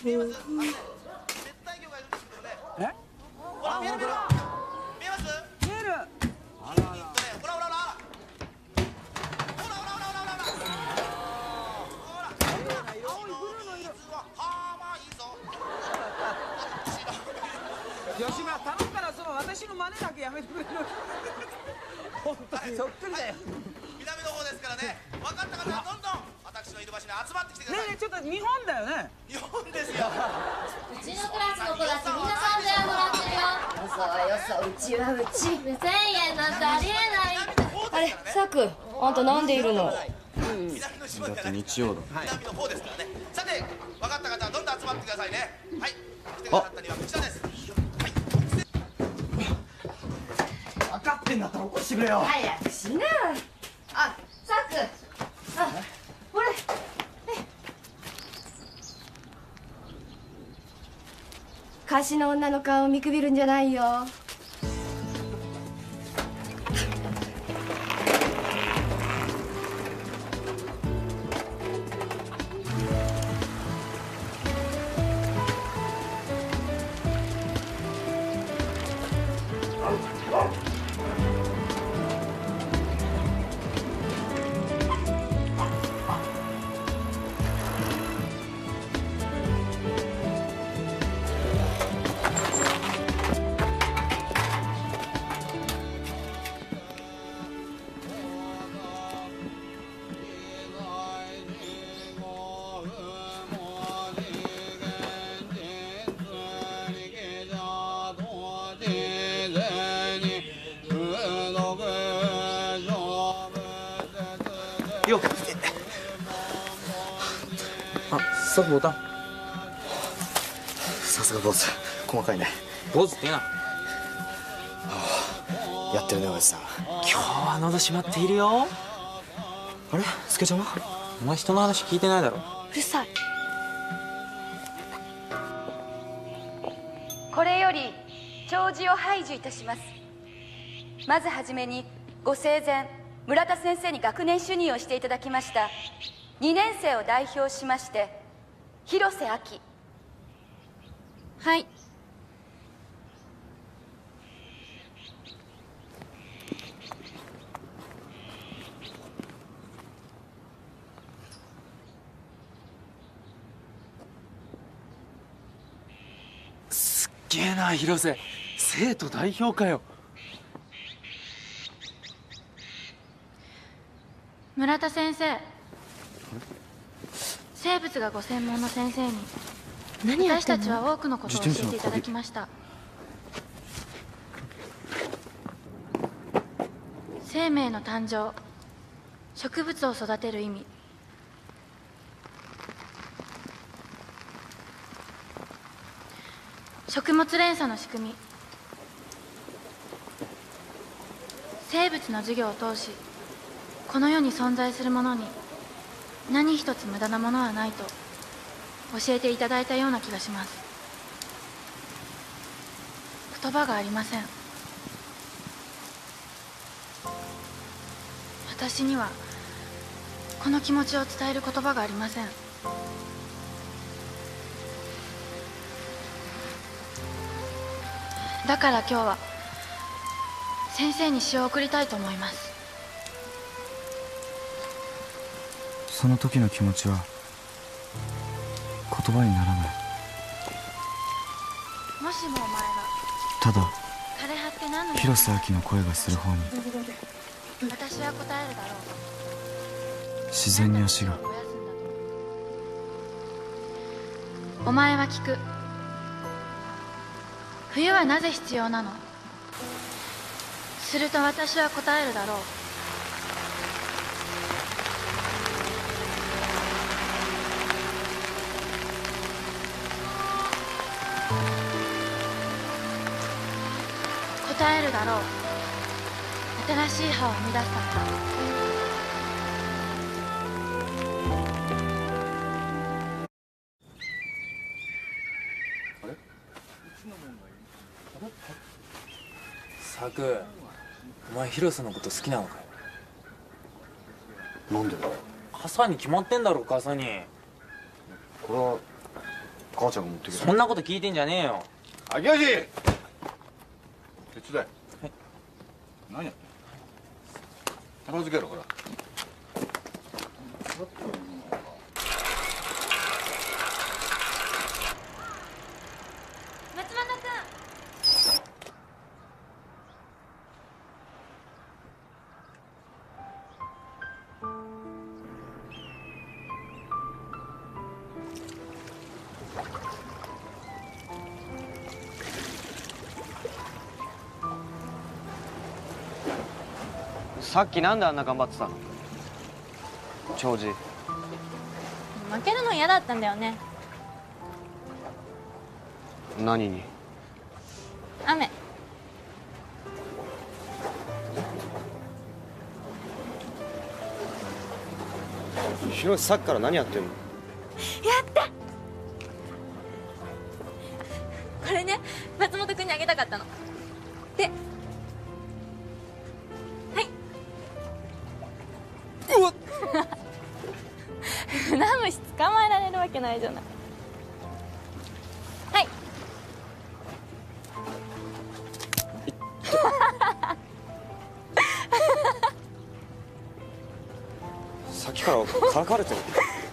え？ほら見える見える。見えます？見える。ほらほらほら。ほらほらほらほらほらほらほらほら。青いブルーの色。いいぞ。吉村頼むから私の真似だけやめてくれる？本当にそっくりだよ。南の方ですからね。分かった方はどんどん私のいる場所に集まってきてください。ねえちょっと日本だよね。日本ですよ。 うちのクラスの子たちみんな3000円もらってるよ。よそよそ、うちはうち。1000円なんてありえない。あれ、サク、あんたなんでいるの？ だって日曜だ。 南の方ですからね。さて分かった方はどんどん集まってくださいね。はい。来てくださったにはこちらです。 分かってんだったら起こしてくれよ。 早くしな。あ、サク。あ、これ。歌手の女の顔を見くびるんじゃないよ。 よっ。あ、サクボタン。 さすが坊主、細かいね。 坊主って言うな。 やってるねおやじさん。 今日は喉閉まっているよ。 あれ、スケちゃんは？ お前人の話聞いてないだろ。 うるさい。これより弔辞を拝授いたします。まずはじめにご生前村田先生に学年主任をしていただきました2年生を代表しまして広瀬亜紀。はい。 すっげえな広瀬、生徒代表かよ。 村田先生、生物がご専門の先生に私たちは多くのことを教えていただきました。生命の誕生、植物を育てる意味、食物連鎖の仕組み、生物の授業を通しこの世に存在するものに何一つ無駄なものはないと教えていただいたような気がします。言葉がありません。私にはこの気持ちを伝える言葉がありません。だから今日は先生に詩を送りたいと思います。 その時の気持ちは言葉にならない。 もしもお前がただ枯れ葉って何の広瀬亜紀の声がする方に私は答えるだろう。 自然に足が。 お前は聞く。冬はなぜ必要なの？すると私は答えるだろう。答えるだろう。新しい葉を生み出すためだ。 サク、お前広瀬のこと好きなのかよ。 なんでだ？ 傘に決まってんだろ。傘に。 これは母ちゃんが持ってきた。 そんなこと聞いてんじゃねえよ。 秋吉、手伝い。 はい。 何やってんの。片付けろほら。 松本君。 さっきなんであんな頑張ってたの？長次。 負けるの嫌だったんだよね。 何に？ 雨。 ひろしさっきから何やってんの？ やったこれね、松本君にあげたかったので、はい。うわっ船虫捕まえられるわけないじゃない。はい。 さっきからからかれてる。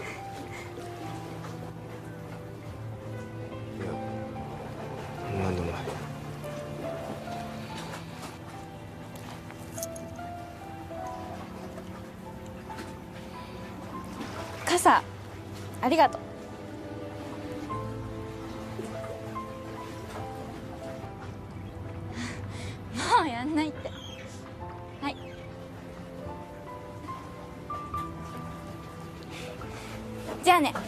いや、なんでもない。 傘ありがとう。もうやんないって。はい。じゃあね。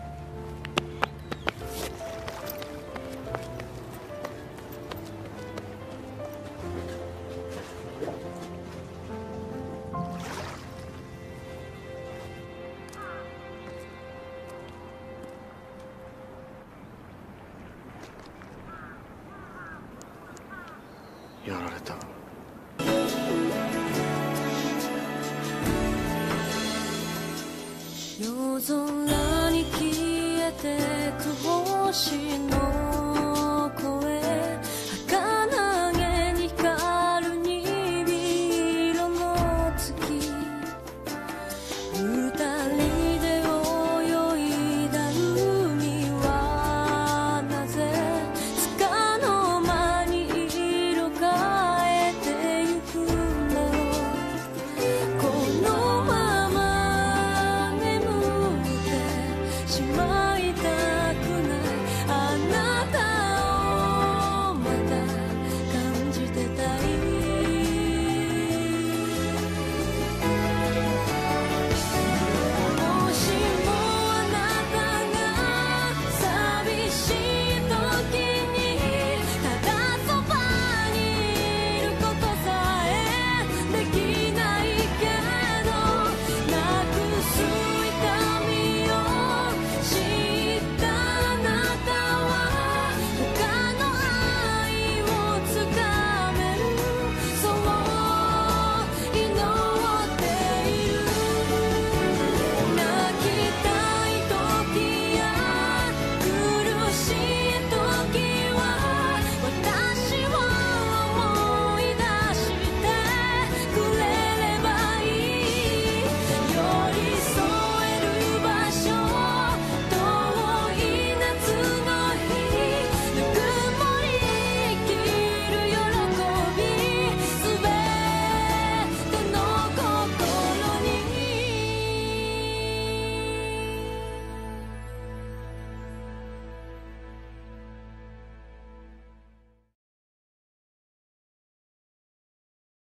やられた。 夜空に消えてく星の